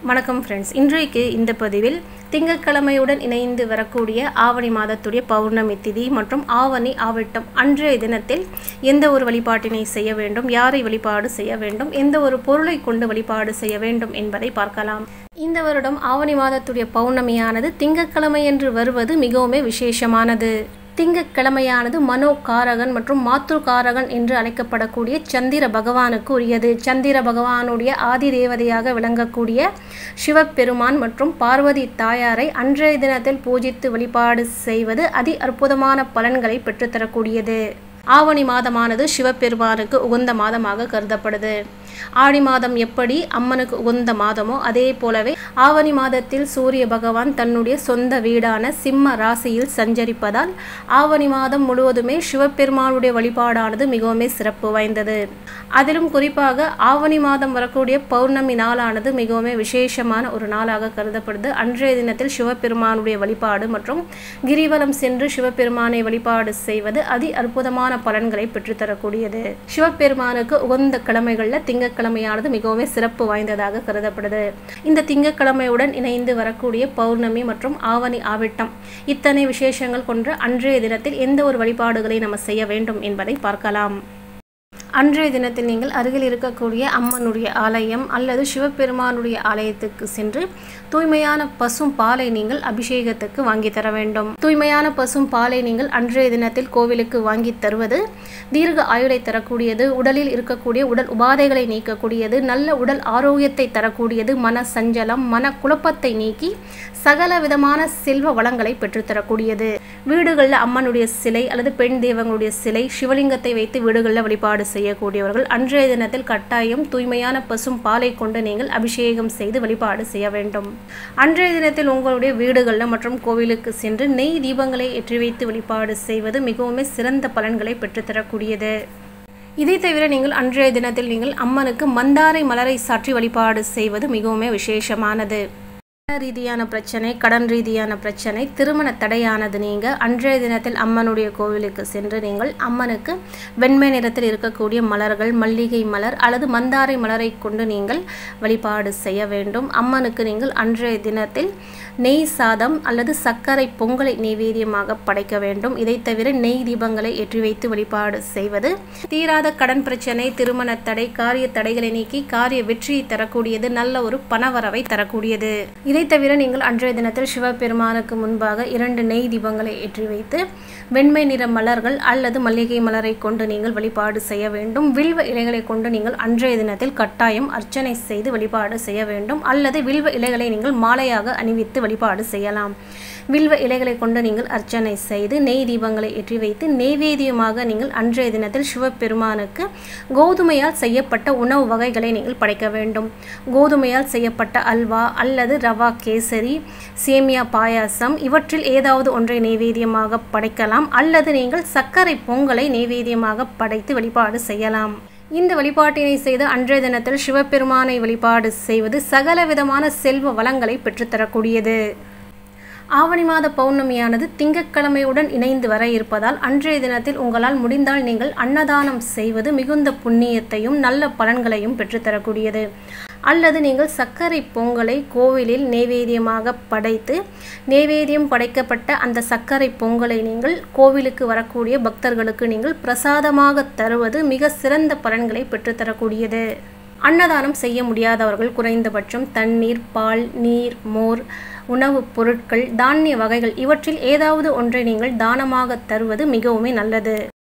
வணக்கம் ஃப்ரெண்ட்ஸ், இன்றைக்கு இந்த பதிவில் திங்கட்கிழமையுடன் இணைந்து வரக்கூடிய ஆவணி மாதத்துடைய பௌர்ணமி திதி மற்றும் ஆவணி ஆவட்டம் அன்றைய தினத்தில் எந்த ஒரு வழிபாட்டினை செய்ய வேண்டும், யாரை வழிபாடு செய்ய வேண்டும், எந்த ஒரு பொருளை கொண்டு வழிபாடு செய்ய வேண்டும் என்பதை பார்க்கலாம். இந்த வருடம் ஆவணி மாதத்துடைய பௌர்ணமியானது திங்கட்கிழமை என்று வருவது மிகவும் விசேஷமானது. திங்கட்கிழமையானது மனோகாரகன் மற்றும் மாத்ருகாரகன் என்று அழைக்கப்படக்கூடிய சந்திர பகவானுக்கு உரியது. சந்திர பகவானுடைய ஆதி தேவதையாக விளங்கக்கூடிய சிவபெருமான் மற்றும் பார்வதி தாயாரை அன்றைய தினத்தில் பூஜித்து வழிபாடு செய்வது அதி அற்புதமான பலன்களை பெற்றுத்தரக்கூடியது. ஆவணி மாதமானது சிவபெருமானுக்கு உகந்த மாதமாக கருதப்படுது. ஆடி மாதம் எப்படி அம்மனுக்கு உகந்த மாதமோ அதே போலவே ஆவணி மாதத்தில் சூரிய பகவான் தன்னுடைய சொந்த வீடான சிம்ம ராசியில் சஞ்சரிப்பதால் ஆவணி மாதம் முழுவதுமே சிவபெருமானுடைய வழிபாடானது மிகவும் சிறப்பு வாய்ந்தது. அதிலும் குறிப்பாக ஆவணி மாதம் வரக்கூடிய பௌர்ணமி நாளானது மிகவும் விசேஷமான ஒரு நாளாக கருதப்படுது. அன்றைய தினத்தில் சிவபெருமானுடைய வழிபாடு மற்றும் கிரிவலம் சென்று சிவபெருமானை வழிபாடு செய்வது அதி அற்புதமான பலன்களை பெற்றுத்தரக்கூடியது. சிவபெருமானுக்கு உகந்த கிழமைகளில் திங்கட்கிழமையானது மிகவும் சிறப்பு வாய்ந்ததாக கருதப்படுது. இந்த திங்கட்கிழமையுடன் இணைந்து வரக்கூடிய பௌர்ணமி மற்றும் ஆவணி ஆவட்டம் இத்தனை விசேஷங்கள் கொண்ட அன்றைய தினத்தில் எந்த ஒரு வழிபாடுகளை நம்ம செய்ய வேண்டும் என்பதை பார்க்கலாம். அன்றைய தினத்தில் நீங்கள் அருகில் இருக்கக்கூடிய அம்மனுடைய ஆலயம் அல்லது சிவபெருமானுடைய ஆலயத்துக்கு சென்று தூய்மையான பசும் பாலை நீங்கள் அபிஷேகத்துக்கு வாங்கி தர வேண்டும். தூய்மையான பசும் பாலை நீங்கள் அன்றைய தினத்தில் கோவிலுக்கு வாங்கி தருவது தீர்க்க ஆயுளை தரக்கூடியது, உடலில் இருக்கக்கூடிய உடல் உபாதைகளை நீக்கக்கூடியது, நல்ல உடல் ஆரோக்கியத்தை தரக்கூடியது, மன சஞ்சலம் மன குழப்பத்தை நீக்கி சகல விதமான செல்வ வளங்களை பெற்றுத்தரக்கூடியது. வீடுகளில் அம்மனுடைய சிலை அல்லது பெண் தெய்வங்களுடைய சிலை சிவலிங்கத்தை வைத்து வீடுகளில் வழிபாடு செய்யக்கூடியவர்கள் அன்றைய தினத்தில் கட்டாயம் தூய்மையான பசும் பாலை கொண்டு நீங்கள் அபிஷேகம் செய்து வழிபாடு செய்ய வேண்டும். அன்றைய தினத்தில் உங்களுடைய வீடுகளில் மற்றும் கோவிலுக்கு சென்று நெய் தீபங்களை ஏற்றி வைத்து வழிபாடு செய்வது மிகவும் சிறந்த பலன்களை பெற்றுத்தரக்கூடியது. இதை தவிர நீங்கள் அன்றைய தினத்தில் நீங்கள் அம்மனுக்கு மந்தாரை மலரை சாற்றி வழிபாடு செய்வது மிகவும் விசேஷமானது. ரீதியான பிரச்சனை, கடன் ரீதியான பிரச்சனை, திருமண தடையானது நீங்க அன்றைய தினத்தில் அம்மனுடைய கோவிலுக்கு சென்று நீங்கள் அம்மனுக்கு வெண்மை நிறத்தில் இருக்கக்கூடிய மலர்கள், மல்லிகை மலர் அல்லது மந்தாரை மலரை கொண்டு நீங்கள் வழிபாடு செய்ய வேண்டும். அம்மனுக்கு நீங்கள் அன்றைய தினத்தில் நெய் சாதம் அல்லது சர்க்கரை பொங்கலை நைவேத்தியமாக படைக்க வேண்டும். இதை தவிர நெய் தீபங்களை ஏற்றி வைத்து வழிபாடு செய்வது தீராத கடன் பிரச்சனை, திருமண தடை, காரிய தடைகளை நீக்கி காரிய வெற்றியை தரக்கூடியது, நல்ல ஒரு பணவரவை தரக்கூடியது. இதை தவிர நீங்கள் அன்றைய தினத்தில் சிவபெருமானுக்கு முன்பாக 2 நெய் தீபங்களை ஏற்றி வைத்து வெண்மை நிற மலர்கள் அல்லது மல்லிகை மலரை கொண்டு நீங்கள் வழிபாடு செய்ய வேண்டும். வில்வ இலைகளை கொண்டு நீங்கள் அன்றைய தினத்தில் கட்டாயம் அர்ச்சனை செய்து வழிபாடு செய்ய வேண்டும். அல்லது வில்வ இலைகளை நீங்கள் மாலையாக அணிவித்து வழிபாடு செய்யலாம். வில்வ இலைகளை கொண்டு நீங்கள் அர்ச்சனை செய்து நெய் தீபங்களை ஏற்றி வைத்து நெய்வேத்தியமாக நீங்கள் அன்றைய தினத்தில் சிவபெருமானுக்கு கோதுமையால் செய்யப்பட்ட உணவு வகைகளை நீங்கள் படைக்க வேண்டும். கோதுமையால் செய்யப்பட்ட அல்வா அல்லது ரவா கேசரி, சேமியா பாயாசம் இவற்றில் ஏதாவது ஒன்றை நெய்வேத்தியமாக படைக்கலாம். அல்லது நீங்கள் சர்க்கரை பொங்கலை நெய்வேத்தியமாக படைத்து வழிபாடு செய்யலாம். இந்த வழிபாட்டினை செய்து அன்றைய தினத்தில் சிவபெருமானை வழிபாடு செய்வது சகல விதமான செல்வ வளங்களை பெற்றுத்தரக்கூடியது. ஆவணி மாத பௌர்ணமியானது திங்கட்கிழமையுடன் இணைந்து வர இருப்பதால் அன்றைய தினத்தில் உங்களால் முடிந்தால் நீங்கள் அன்னதானம் செய்வது மிகுந்த புண்ணியத்தையும் நல்ல பலன்களையும் பெற்றுத்தரக்கூடியது. அல்லது நீங்கள் சர்க்கரை பொங்கலை கோவிலில் நைவேத்தியமாக படைத்து நைவேத்தியம் படைக்கப்பட்ட அந்த சர்க்கரை பொங்கலை நீங்கள் கோவிலுக்கு வரக்கூடிய பக்தர்களுக்கு நீங்கள் பிரசாதமாக தருவது மிக சிறந்த பலன்களை பெற்றுத்தரக்கூடியது. அன்னதானம் செய்ய முடியாதவர்கள் குறைந்தபட்சம் தண்ணீர், பால், நீர், மோர், உணவுப் பொருட்கள், தானிய வகைகள் இவற்றில் ஏதாவது ஒன்றை நீங்கள் தானமாக தருவது மிகவும் நல்லது.